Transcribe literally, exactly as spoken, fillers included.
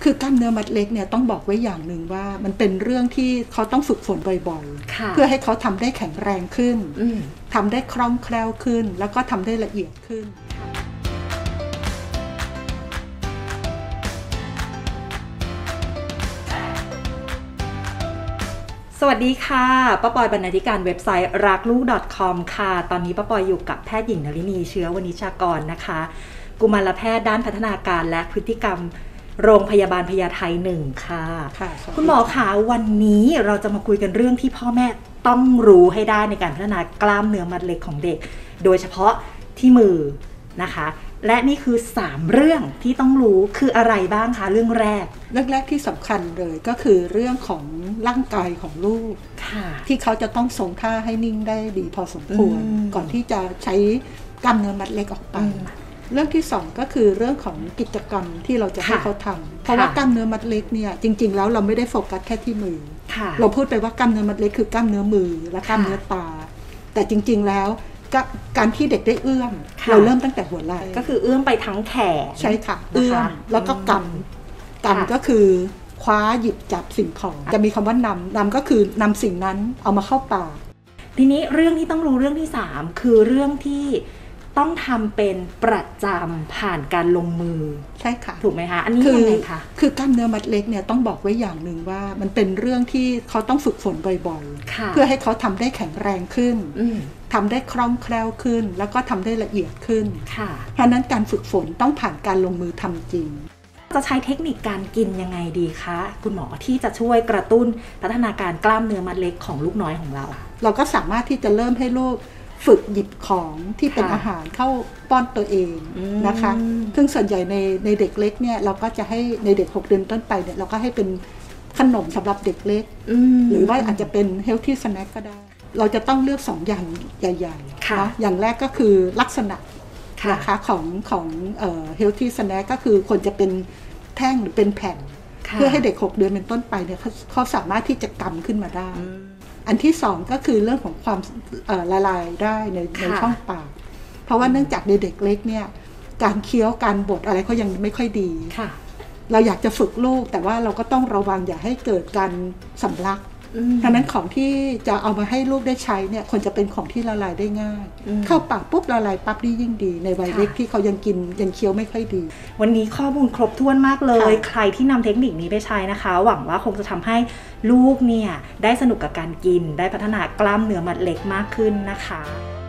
คือกล้ามเนื้อมัดเล็กเนี่ยต้องบอกไว้อย่างหนึ่งว่ามันเป็นเรื่องที่เขาต้องฝึกฝนบ่อยๆเพื่อให้เขาทำได้แข็งแรงขึ้นทำได้คล่องแคล่วขึ้นแล้วก็ทำได้ละเอียดขึ้นสวัสดีค่ะป้าปอยบรรณาธิการเว็บไซต์รักลูก .com ค่ะตอนนี้ป้าปอยอยู่กับแพทย์หญิงนลินีเชื้อวณิชากรนะคะกุมารแพทย์ด้านพัฒนาการและพฤติกรรมโรงพยาบาลพญาไทหนึ่งค่ะคุณหมอคะวันนี้เราจะมาคุยกันเรื่องที่พ่อแม่ต้องรู้ให้ได้ในการพัฒนากล้ามเนื้อมัดเล็กของเด็กโดยเฉพาะที่มือนะคะและนี่คือสามเรื่องที่ต้องรู้คืออะไรบ้างคะเรื่องแรกเรื่องแรกที่สำคัญเลยก็คือเรื่องของร่างกายของลูกที่เขาจะต้องทรงท่าให้นิ่งได้ดีพอสมควรก่อนที่จะใช้กล้ามเนื้อมัดเล็กออกไปเรื่องที่สองก็คือเรื่องของกิจกรรมที่เราจะให้เขาทำเพราะว่ากล้ามเนื้อมัดเล็กเนี่ยจริงๆแล้วเราไม่ได้โฟกัสแค่ที่มือเราพูดไปว่ากล้ามเนื้อมัดเล็กคือกล้ามเนื้อมือและกล้ามเนื้อตาแต่จริงๆแล้วการที่เด็กได้เอื้อมเราเริ่มตั้งแต่หัวไหล่ก็คือเอื้อมไปทั้งแขนใช่ค่ะเอื้อมแล้วก็กำกำก็คือคว้าหยิบจับสิ่งของจะมีคำว่านำนำก็คือนำสิ่งนั้นเอามาเข้าปากทีนี้เรื่องที่ต้องรู้เรื่องที่สามคือเรื่องที่ต้องทำเป็นประจำผ่านการลงมือใช่ค่ะถูกไหมคะอันนี้ยังไงคะคือกล้ามเนื้อมัดเล็กเนี่ยต้องบอกไว้อย่างหนึ่งว่ามันเป็นเรื่องที่เขาต้องฝึกฝนบ่อยๆเพื่อให้เขาทำได้แข็งแรงขึ้นทำได้คล่องแคล่วขึ้นแล้วก็ทำได้ละเอียดขึ้นเพราะนั้นการฝึกฝนต้องผ่านการลงมือทำจริงจะใช้เทคนิคการกินยังไงดีคะคุณหมอที่จะช่วยกระตุ้นพัฒนาการกล้ามเนื้อมัดเล็กของลูกน้อยของเราเราก็สามารถที่จะเริ่มให้ลูกฝึกหยิบของที่เป็นอาหารเข้าป้อนตัวเองนะคะซึ่งส่วนใหญ่ในในเด็กเล็กเนี่ยเราก็จะให้ในเด็กหกเดือนต้นไปเนี่ยเราก็ให้เป็นขนมสำหรับเด็กเล็กหรือว่าอาจจะเป็นเฮลตี้สแน็คก็ได้เราจะต้องเลือกสองอย่างใหญ่ๆนะอย่างแรกก็คือลักษณะนะคะของของเอ่อเฮลตี้สแน็คก็คือควรจะเป็นแท่งหรือเป็นแผ่นเพื่อให้เด็กหกเดือนเป็นต้นไปเนี่ยเขาเขาสามารถที่จะกำขึ้นมาได้อันที่สองก็คือเรื่องของความละลายได้ในในช่องปากเพราะว่าเนื่องจากในเด็กเล็กเนี่ยการเคี้ยวการบดอะไรเขายังไม่ค่อยดีเราอยากจะฝึกลูกแต่ว่าเราก็ต้องระวังอย่าให้เกิดการสำลักดังนั้นของที่จะเอามาให้ลูกได้ใช้เนี่ยควรจะเป็นของที่ละลายได้ง่ายเข้าปากปุ๊บละลายปั๊บนี่ยิ่งดีในวัยเล็กที่เขายังกินยังเคี้ยวไม่ค่อยดีวันนี้ข้อมูลครบถ้วนมากเลยใครที่นำเทคนิคนี้ไปใช้นะคะหวังว่าคงจะทำให้ลูกเนี่ยได้สนุกกับการกินได้พัฒนากล้ามเนื้อมัดเล็กมากขึ้นนะคะ